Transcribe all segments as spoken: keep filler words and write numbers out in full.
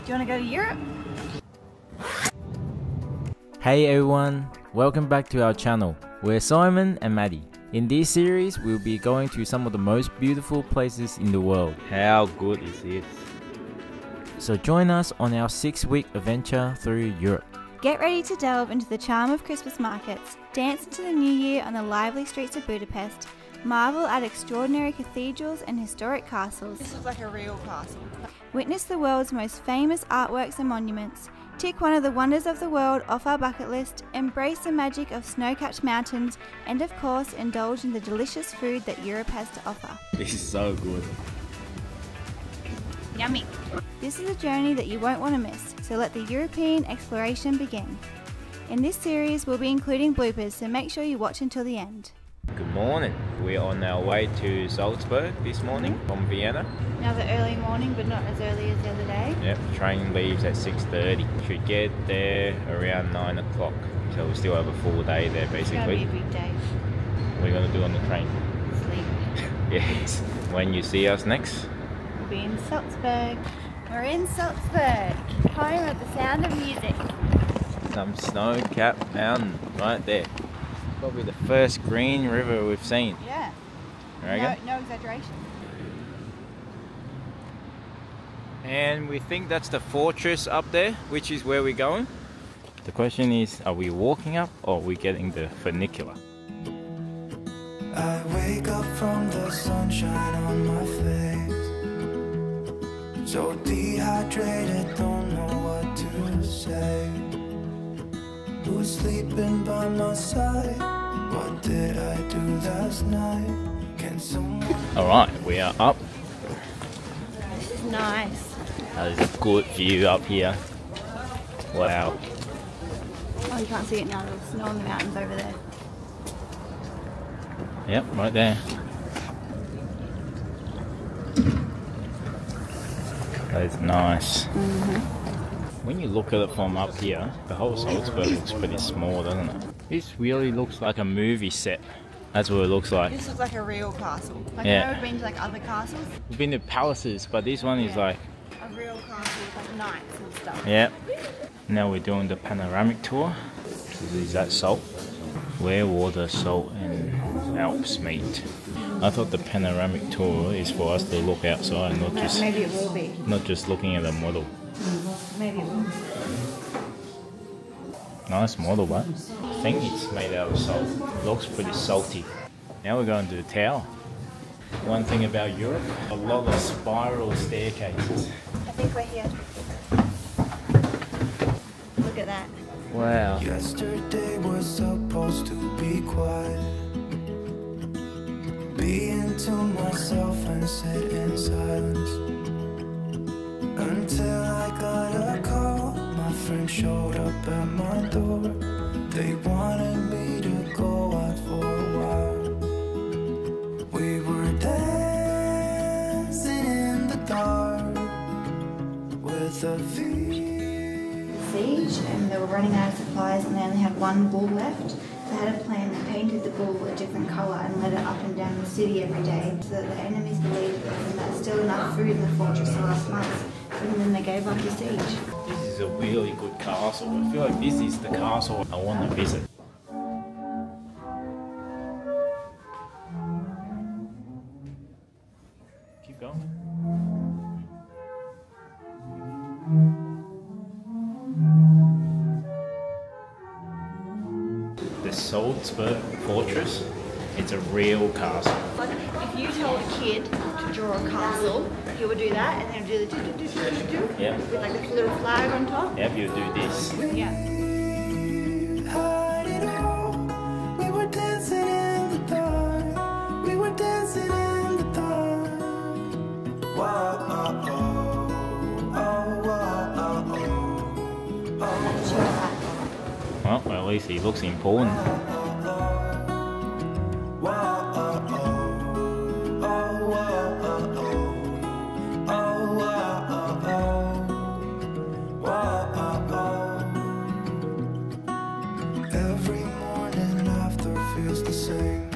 Do you want to go to Europe? Hey everyone, welcome back to our channel. We're Simon and Maddy. In this series, we'll be going to some of the most beautiful places in the world. How good is this? So join us on our six-week adventure through Europe. Get ready to delve into the charm of Christmas markets, dance into the new year on the lively streets of Budapest, marvel at extraordinary cathedrals and historic castles. This looks like a real castle. Witness the world's most famous artworks and monuments, tick one of the wonders of the world off our bucket list, embrace the magic of snow-capped mountains, and of course indulge in the delicious food that Europe has to offer. This is so good. Yummy! This is a journey that you won't want to miss, so let the European exploration begin. In this series we'll be including bloopers, so make sure you watch until the end. Good morning. We're on our way to Salzburg this morning Mm-hmm. from Vienna. Another early morning, but not as early as the other day. Yep, train leaves at six thirty. Should get there around nine o'clock. So we still have a full day there It's going to basically. be a big day. What are you going to do on the train? Sleep. Yes. When you see us next, We'll be in Salzburg. We're in Salzburg, home of the sound of music. some snow-capped mountain right there. Probably the first green river we've seen. Yeah. You reckon? No, no exaggeration. And we think that's the fortress up there, which is where we're going. The question is, are we walking up or are we getting the funicular? I wake up from the sunshine on my face, so dehydrated, don't know what to say. Who's sleeping by my side? What did I do last night? Can someone... Alright, we are up. This is nice. There's a good view up here. Wow. Oh, you can't see it now. There's snow on the mountains over there. Yep, right there. That is nice. Mm-hmm. When you look at it from up here, the whole Salzburg looks pretty small, doesn't it? This really looks like a movie set. That's what it looks like. This looks like a real castle. Like, Yeah. I know we've been to like other castles. We've been to palaces, but this one is Yeah. like, A real castle with like knights and stuff. yeah. Now we're doing the panoramic tour. Is that salt? Where water, salt and Alps meet. I thought the panoramic tour is for us to look outside, not just Maybe it will be. not just looking at a model. Maybe it will be. Nice model, but I think it's made out of salt. Looks pretty salty. Now we're going to the tower. One thing about Europe, a lot of spiral staircases. I think we're here. Look at that. Wow. Yesterday was supposed to be quiet, being to myself and sit in silence, until I got a call. My friend showed up at my door. They wanted me to go out for a while. We were dancing in the dark with a view. Siege, and they were running out of supplies and they only had one bull left. They had a plan. They painted the bull a different colour and led it up and down the city every day, so that the enemies believed there was still enough food in the fortress to last months. And then they gave up the siege. This is a really good castle. I feel like this is the castle I want to visit. Keep going. The Salzburg Fortress, it's a real castle. Like, if you told a kid to draw a castle, he would do that and then do the do do do do do do Yeah. with like this little flag on top. Yep, you do this. Yeah. Had it all. We were dancing in the dark. We were dancing in the dark. Whoa, oh, oh, oh, oh, oh, oh. That's your hat. Well, at least he looks important. Every morning after feels the same.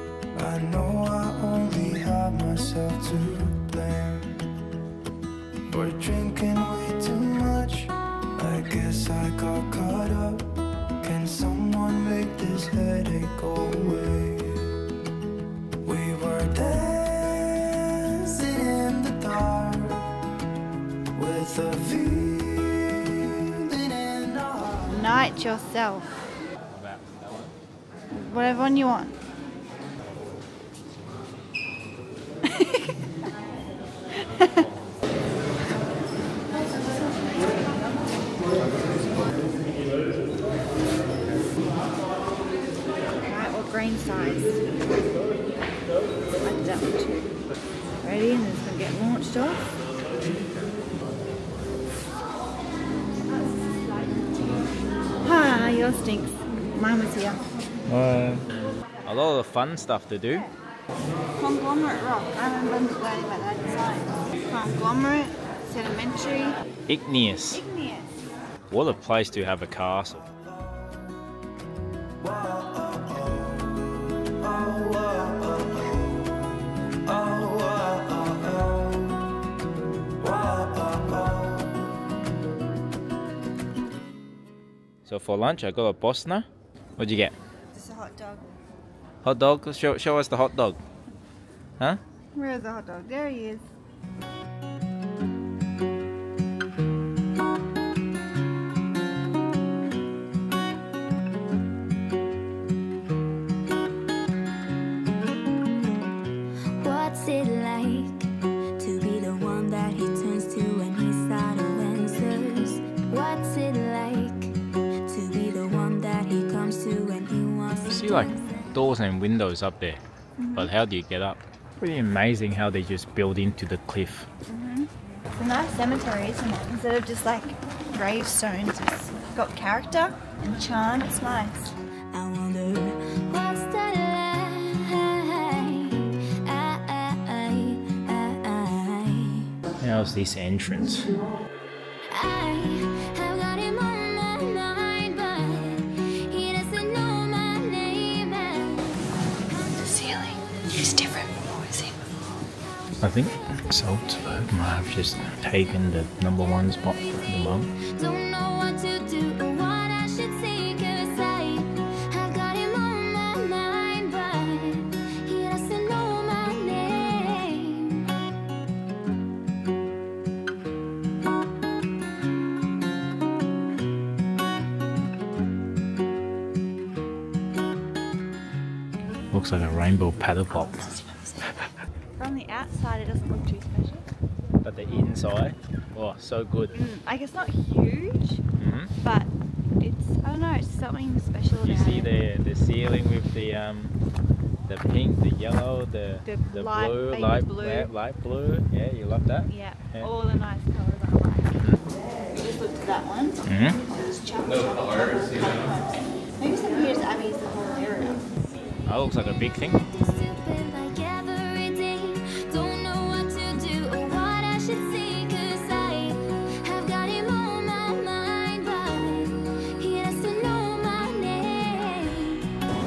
I know I only have myself to blame. We're drinking way too much. I guess I got caught up. Can someone make this headache go away? We were dancing in the dark with a feeling in our heart. Night yourself. Whatever one you want. Right, what green size? I did that one too. Ready? And it's going to get launched off. Ah, yours stinks. Mine was here. Uh, a lot of fun stuff to do. Conglomerate rock. I remember learning about that in science. Conglomerate, sedimentary, Igneous. igneous. What a place to have a castle. So for lunch, I got a Bosna. What'd you get? Just a hot dog. Hot dog? Show, show us the hot dog. Huh? Where's the hot dog? There he is. What's it like to be the one that he turns to when he's out of answers? What's it like to be the one that he comes to when he wants to See like doors and windows up there, but how do you get up? Pretty amazing how they just build into the cliff. It's a nice cemetery, isn't it? Instead of just like gravestones, it's got character and charm. It's nice. I wonder what's that like? I, I, I, How's this entrance? I, have got him on my mind, but he doesn't know my name. The ceiling is different from what we've seen before. I think Salzburg might have just taken the number one spot for the moment. Don't know what to do or what I should say, 'cause I have got him on my mind, but he doesn't know my name. Looks like a rainbow paddle pop. From the outside, it doesn't look too special. But the inside, oh, so good. Mm, like it's not huge, hmm but it's, I don't know, it's something special about You see it. the the ceiling with the um the pink, the yellow, the The the light blue, baby light blue. light, light blue. Yeah, you love that. Yeah, Yeah. all the nice colours I like. We just looked at that one. hmm There's chop, chop, chop, maybe Saint Peter's Abbey is the whole area. That looks like a big thing. Stupid like every day. Don't know what to do or what I should say, 'cause I have got him on my mind, but he doesn't know my name.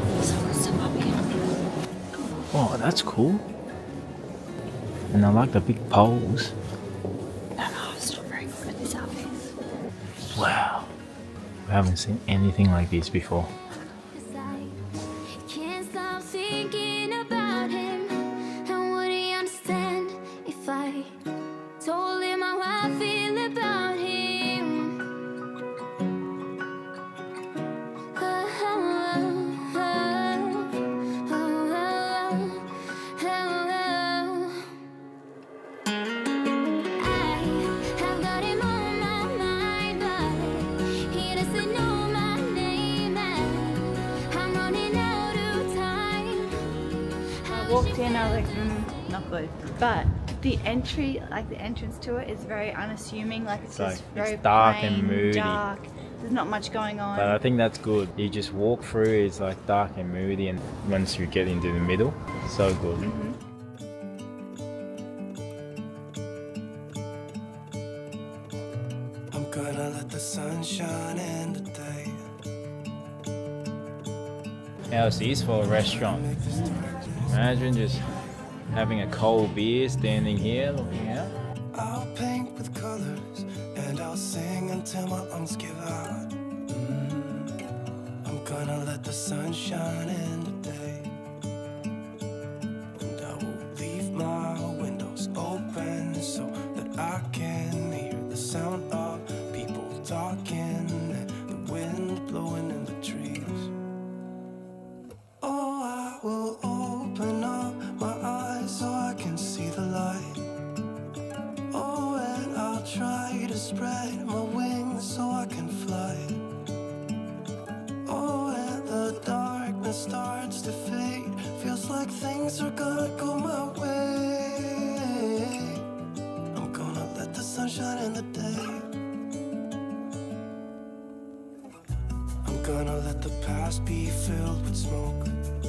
Oh, that's cool. And I like the big poles. No, no, it's not very good at this outfit. Wow. We haven't seen anything like this before. 'Cause I can't stop thinking about him. And would he understand if I told him how I feel about him? Oh, oh, oh, oh, oh, oh. I have got him on my mind, but he doesn't know my name, and I'm running out of time. I walked in, I was like, mm, not good. But the entry, like the entrance to it, is very unassuming. Like it's, It's just like- very it's dark and plain, moody. dark. There's not much going on. But I think that's good. You just walk through, it's like dark and moody, and once you get into the middle, so good. I'm gonna let the sun shine in today. How's this for a restaurant? Imagine just having a cold beer, standing here, looking out. I'll paint with till my lungs give out. Mm, I'm gonna let the sun shine in today, and I will leave my windows open so that I can hear the sound of people talking and the wind blowing in the trees. Oh, I will open up my eyes so I can see the light. Oh, and I'll try to spread my wings so I can fly. Oh, and the darkness starts to fade. Feels like things are gonna go my way. I'm gonna let the sun shine in the day. I'm gonna let the past be filled with smoke,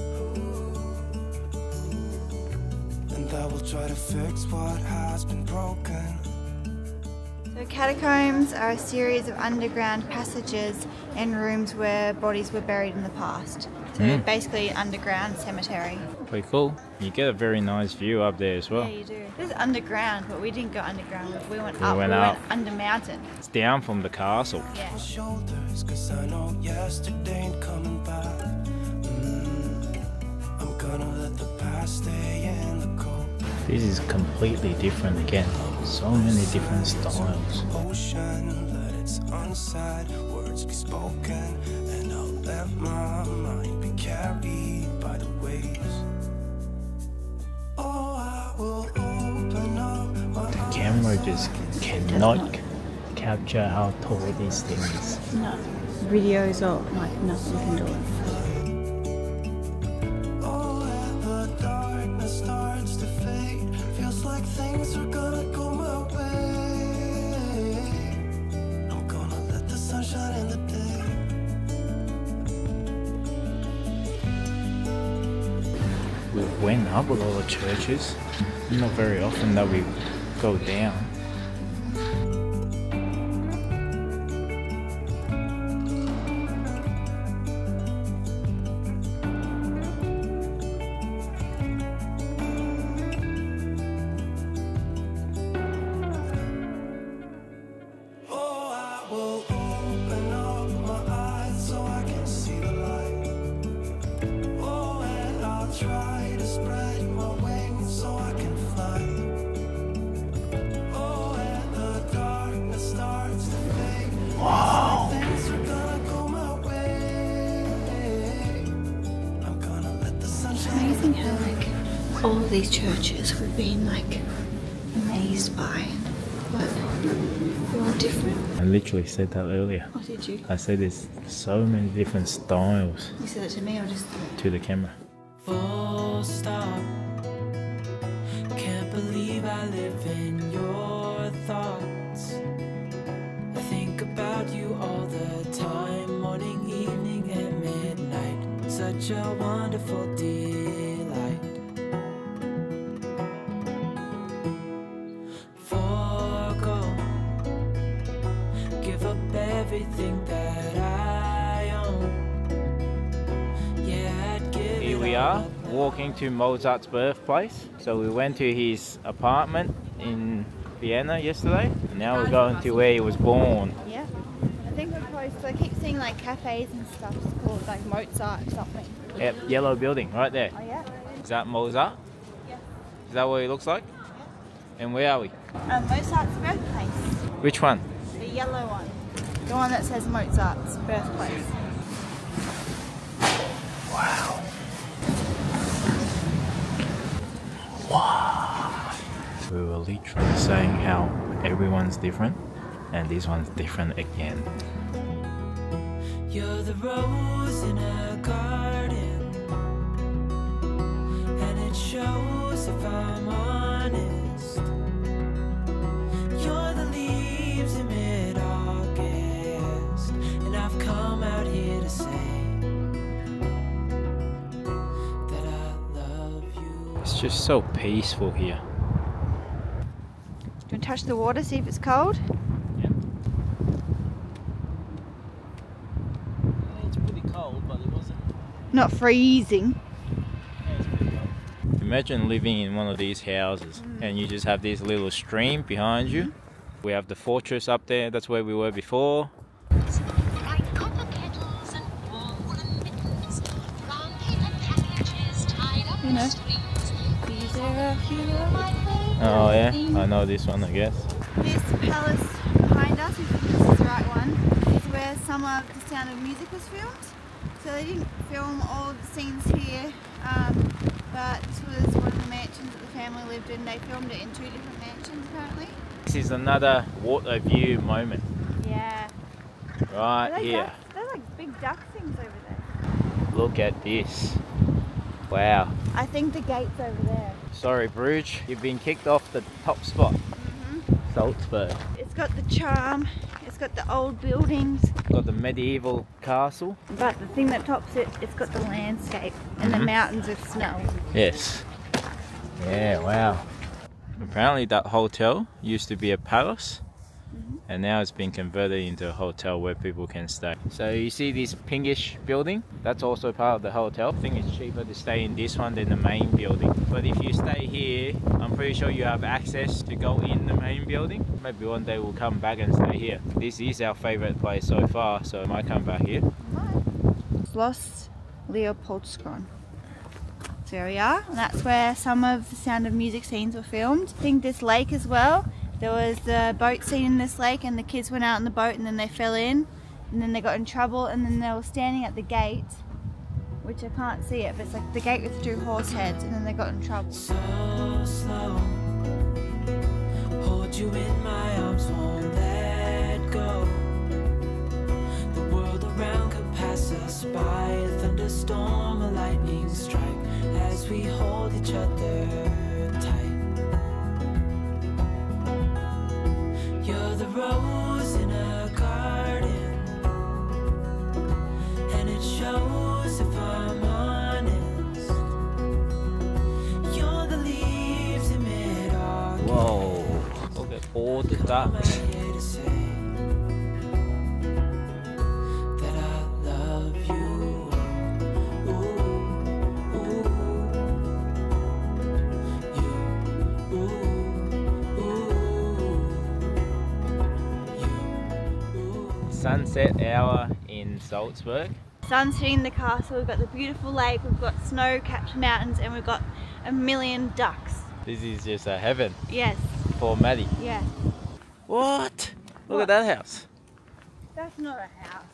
and I will try to fix what has been broken. So catacombs are a series of underground passages and rooms where bodies were buried in the past. So Mm. basically an underground cemetery. Pretty cool. You get a very nice view up there as well. Yeah, you do. This is underground, but we didn't go underground. We went We up. went we up. went under mountain. It's down from the castle. Yeah. My shoulders, 'cause I know yesterday ain't coming back. Mm, I'm gonna let the past stay in the cold. This is completely different again. So many different styles. Ocean, let its unsaid words be spoken, and I'll let my mind be carried by the waves. Oh, I will open up my The camera just cannot c- capture how tall this thing is. No, videos are like nothing can do it. Oh, and the darkness starts to fade. Feels like things are gonna go my way. I'm gonna let the sun shine in the day. We went up a lot of churches. Not very often that we go down. Oh, I will open up my eyes so I can see the light. Oh, and I'll try to spread my wings so I can fly. Oh, and the darkness starts to fade. Wow. Things are gonna go my way. I'm gonna let the sun shine. Amazing how like all of these churches we've been like amazed by, but they're all different. I literally said that earlier. What did you? I said there's so many different styles You said it to me or just to the camera. Full stop. Can't believe I live in your thoughts. I think about you all the time, morning, evening, and midnight. Such a wonderful delight. Forgo, give up everything that I own. Yeah, I'd give Here it we all are, up. walking to Mozart's birthplace. So we went to his apartment in Vienna yesterday. And now we're going to where he was born. Yeah. I think we're close. So I keep seeing like cafes and stuff. It's called like Mozart or something. Yep, yellow building right there. Oh yeah. Is that Mozart? Yeah. Is that what he looks like? And where are we? Um, Mozart's birthplace. Which one? The yellow one. The one that says Mozart's birthplace. Wow. Wow. We were literally saying how everyone's different, and this one's different again. You're the rose in a garden, and it shows if I'm honest. You're the leaves in mid-August, and I've come out here to say that I love you. It's just so peaceful here. Do you want to touch the water, see if it's cold? Yeah. It's pretty cold, but it wasn't. Not freezing. Imagine living in one of these houses and you just have this little stream behind you We have the fortress up there, that's where we were before. Like copper kettles and woolen mittens, brown paper packages tied up in strings. These are a few of my favorites. Oh yeah, I know this one, I guess. This palace behind us, if this is the right one, is where some of the Sound of Music was filmed. So they didn't film all of the scenes here, um, but this was one of the mansions that the family lived in. They filmed it in two different mansions apparently. This is another water view moment. Yeah. Right They're here. Ducks, they're like big duck things over there. Look at this. Wow. I think the gate's over there. Sorry Bruges, you've been kicked off the top spot. Mm-hmm. Salzburg. It's got the charm, it's got the old buildings. Got the medieval castle. But the thing that tops it, it's got the landscape and Mm-hmm. the mountains of snow. Yes. Yeah, wow. Apparently that hotel used to be a palace, mm-hmm. and now it's been converted into a hotel where people can stay. So you see this pinkish building? That's also part of the hotel. I think it's cheaper to stay in this one than the main building. But if you stay here, I'm pretty sure you have access to go in the main building. Maybe one day we'll come back and stay here. This is our favorite place so far, so I might come back here. Schloss Leopoldskroner. So here we are, and that's where some of the Sound of Music scenes were filmed. I think this lake as well. There was the boat scene in this lake and the kids went out in the boat and then they fell in and then they got in trouble and then they were standing at the gate, which I can't see it, but it's like the gate with two horse heads, and then they got in trouble. So slow, hold you in my arms, won't let go. The world around could pass us by, a thunderstorm, a lightning strike, as we hold each other tight. You're the rose in a garden, and it shows if I'm honest. You're the leaves in mid-August. Whoa, look at all the ducks. Sunset hour in Salzburg. Sun's hitting the castle, we've got the beautiful lake, we've got snow-capped mountains, and we've got a million ducks. This is just a heaven Yes, for Maddie. yeah. What? Look What? at that house. That's not a house.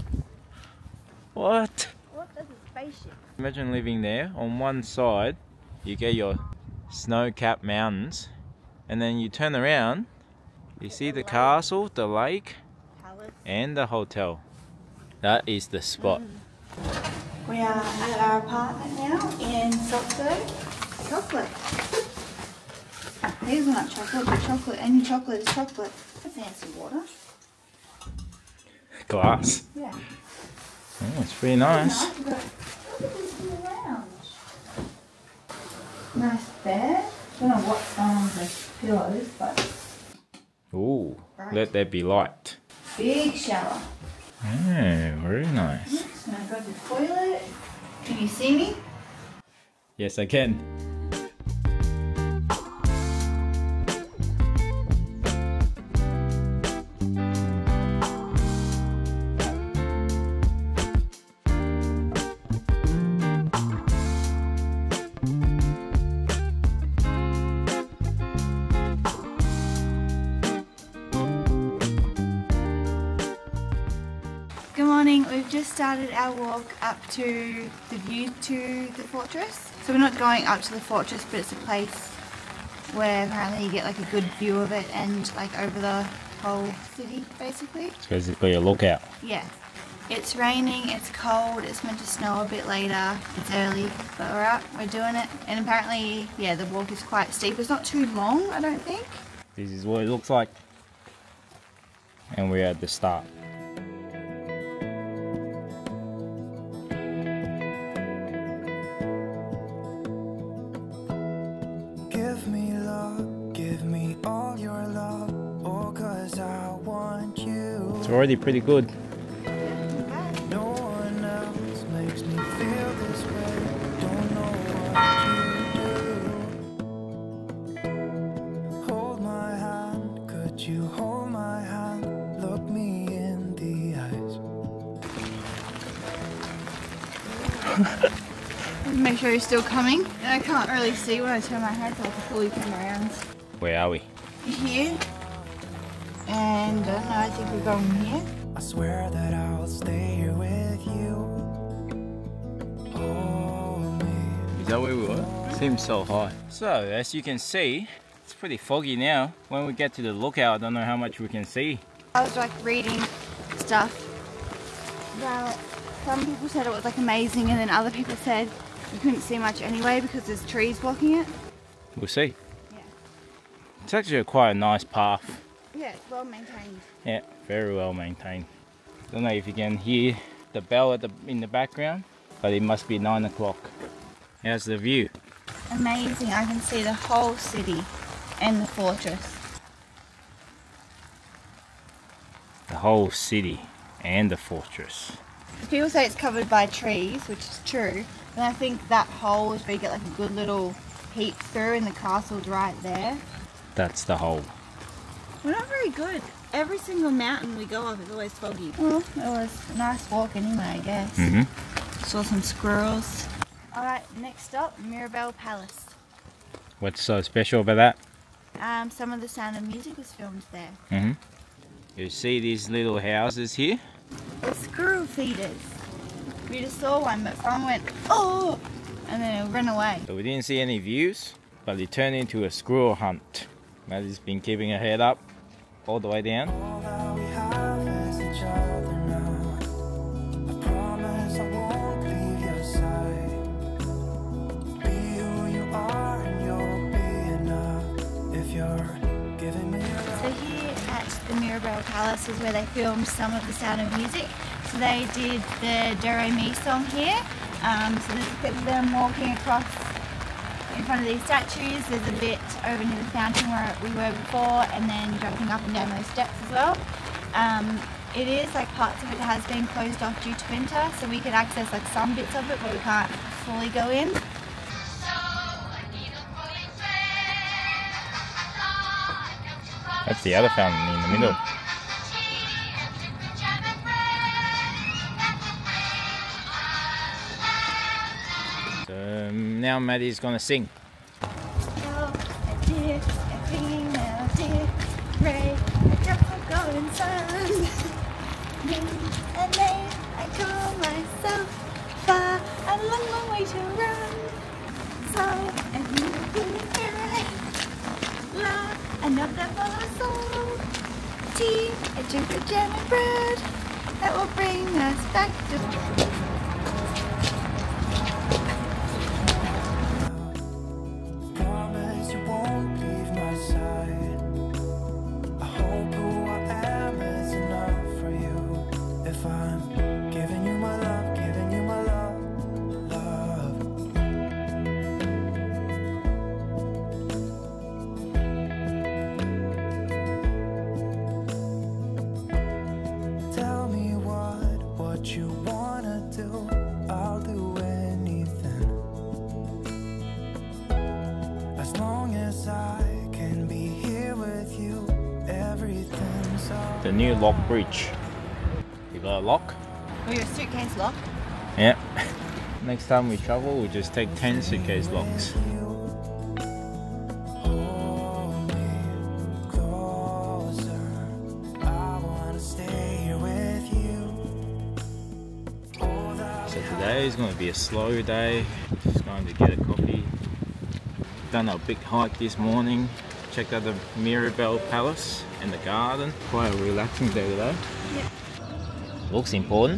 What? What? That's a spaceship. Imagine living there. On one side, you get your snow-capped mountains, and then you turn around, you see the castle, the lake, Palace. and the hotel. That is the spot. Mm. We are at our apartment now in Salzburg. Chocolate. These are not chocolate, but chocolate. Any chocolate is chocolate. That's fancy water. Glass. Yeah. Oh, it's pretty nice. Nice. We've got- Look at this in the lounge. Nice bed. Don't know what's on the pillows, but Ooh, Right. let there be light. big shower. Oh, very nice. Just gonna go to the toilet. Can you see me? Yes, I can. Good morning, we've just started our walk up to the view to the fortress. So we're not going up to the fortress, but it's a place where apparently you get like a good view of it and like over the whole city basically. It's basically a lookout. Yeah. It's raining, it's cold, it's meant to snow a bit later, it's early, but we're out, we're doing it. And apparently, yeah, the walk is quite steep. It's not too long, I don't think. This is what it looks like. And we're at the start. Give me love, give me all your love, oh, 'cause I want you. It's already pretty good. No one else makes me feel this way. Don't know what you do. Hold my hand, could you hold my hand, look me in the eyes. Make sure you're still coming. And I can't really see when I turn my head, so I have to fully turn around. Where are we? Here. And I don't know, I think we're going here. I swear that I'll stay here with you. Hold me. Is that where we were? Seems so high. So, as you can see, it's pretty foggy now. When we get to the lookout, I don't know how much we can see. I was like reading stuff about, some people said it was like amazing, and then other people said you couldn't see much anyway because there's trees blocking it. We'll see. Yeah. It's actually a quite a nice path. Yeah, it's well maintained. Yeah, very well maintained. Don't know if you can hear the bell at the, in the background, but it must be nine o'clock. How's the view? Amazing, I can see the whole city and the fortress. The whole city and the fortress. People say it's covered by trees, which is true, and I think that hole is where you get like a good little peek through, and the castle's right there. That's the hole. We're not very good. Every single mountain we go up is always foggy. Well, it was a nice walk anyway, I guess. Mm-hmm. Saw some squirrels. Alright, next up, Mirabell Palace. What's so special about that? Um, some of the Sound of Music was filmed there. Mm-hmm. You see these little houses here? The squirrel feeders. We just saw one, but someone went, oh! And then it ran away. So we didn't see any views, but it turned into a squirrel hunt. Maddie's been keeping her head up all the way down. All that we have is each other now. I promise I won't leave your side. Be who you are and you'll be enough if you're giving me your So here at the Mirabell Palace is where they filmed some of the Sound of Music. So they did the Do Re Mi song here. Um, so there's a bit of them walking across in front of these statues. There's a bit over near the fountain where we were before, and then jumping up and down those steps as well. Um, it is like parts of it has been closed off due to winter, so we can access like some bits of it, but we can't fully go in. That's the other fountain in the middle. So um, now Maddie's gonna sing. Another bowl of soul, tea, a drink of jam and bread that will bring us back to. promise you won't leave my side. I hope who I am is enough for you. If I'm giving you my love, giving you my love, love. Tell me what, what you wanna do. I'll do anything. As long as I can be here with you, everything's all. The new lock bridge. You got a lock? Oh, your suitcase lock? Yeah. Next time we travel, we'll just take ten suitcase locks. Hold me closer. I wanna stay here with you. Oh, that So today is going to be a slow day. Just going to get a coffee. Done a big hike this morning. Checked out the Mirabell Palace and the garden. Quite a relaxing day today. Yeah. Looks important.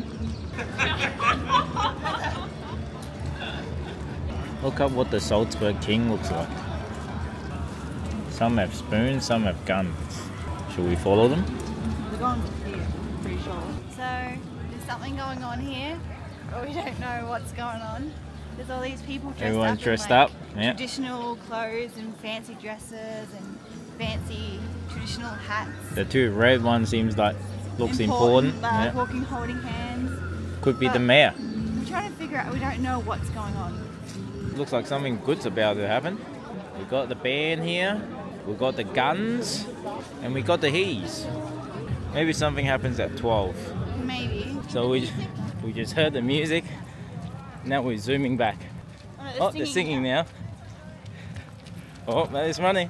Look up what the Salzburg king looks like. Some have spoons, some have guns. Should we follow them? The guns are here, pretty sure. So there's something going on here, but we don't know what's going on. There's all these people dressed Everyone's up dressed in, like, up, yeah. traditional clothes and fancy dresses and fancy traditional hats. The two red ones seems like looks important. Like Yeah. walking, holding hands. Could be the but- mayor. We're trying to figure out. We don't know what's going on. Looks like something good's about to happen. We've got the band here. We got the guns and we got the he's. Maybe something happens at twelve. Maybe. So we we just heard the music. Now we're zooming back. Oh, Oh, they're singing now. Oh, that is running.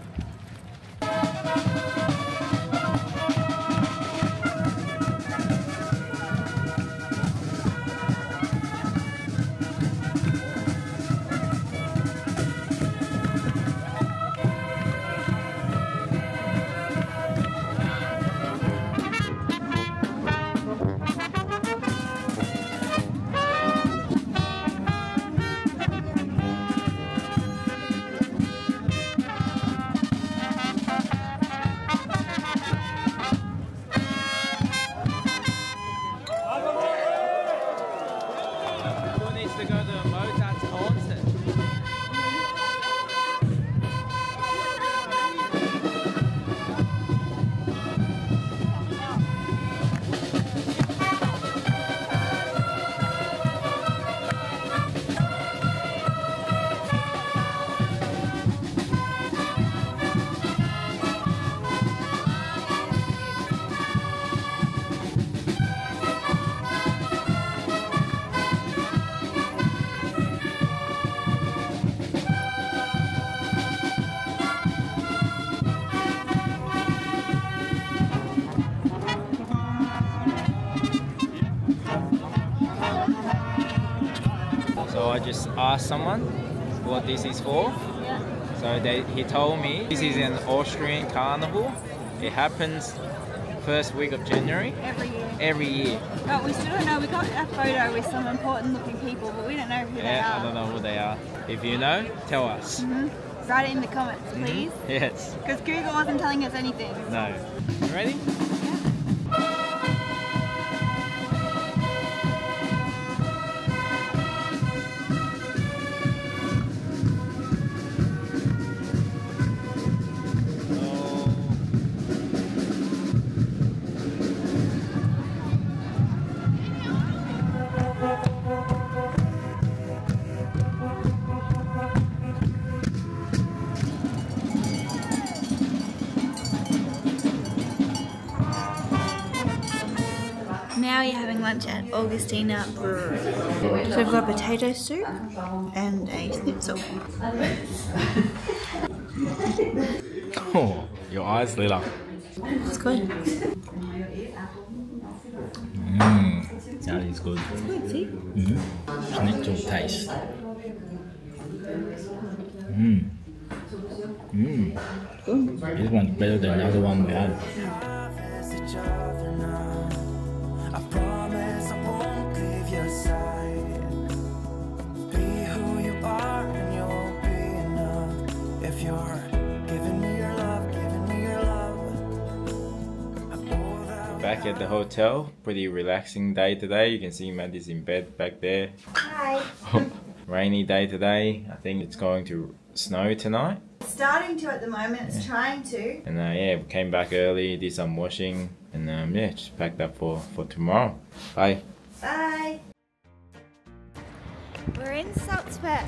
To go to Mozart's concert. So I just asked someone what this is for. So they, he told me this is an Austrian carnival. It happens first week of January. Every year. Every year. But we still don't know. We got a photo with some important looking people, but we don't know who they Yeah, are. I don't know who they are. If you know, tell us. Mm-hmm. Write it in the comments, please. Yes. Because Google wasn't telling us anything. No. You ready? Now you're having lunch at Augustina Brewery. So we've got potato soup and a schnitzel. Oh, your eyes lit up. It's good. Mmm, that is good. It's good, see? Mm-hmm. Schnitzel taste. Mmm. Mmm. This one's better than the other one we had. I promise I won't leave your side. Be who you are and you'll be enough. If you're giving me your love, giving me your love. Back at the hotel, pretty relaxing day today. You can see Maddy's in bed back there. Hi. Rainy day today. I think it's going to snow tonight. It's starting to at the moment, it's trying to. And uh, yeah, we came back early, did some washing, and um, yeah, just packed up for, for tomorrow. Bye. Bye. We're in Salzburg.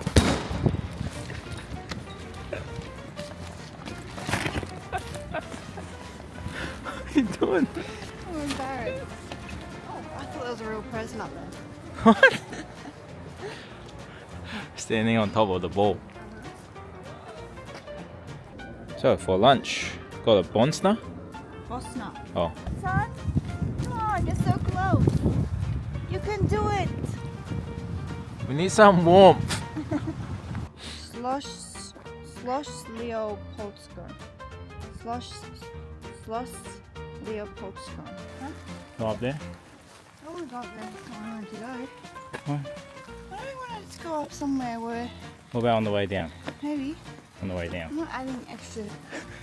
What are you doing? I'm embarrassed. Oh, I thought there was a real person up there. What? Standing on top of the ball. So for lunch, got a Bonsner. Bosna. Oh, Son, come on, you're so close. You can do it. we need some warmth. Slosh, slosh Leopoldskroner. Slosh, slosh Leopoldskroner. Huh? Go up there. Oh, we got there. I wanted to go. What? I don't want to go up somewhere where What about on the way down? maybe On the way down. I'm not adding extra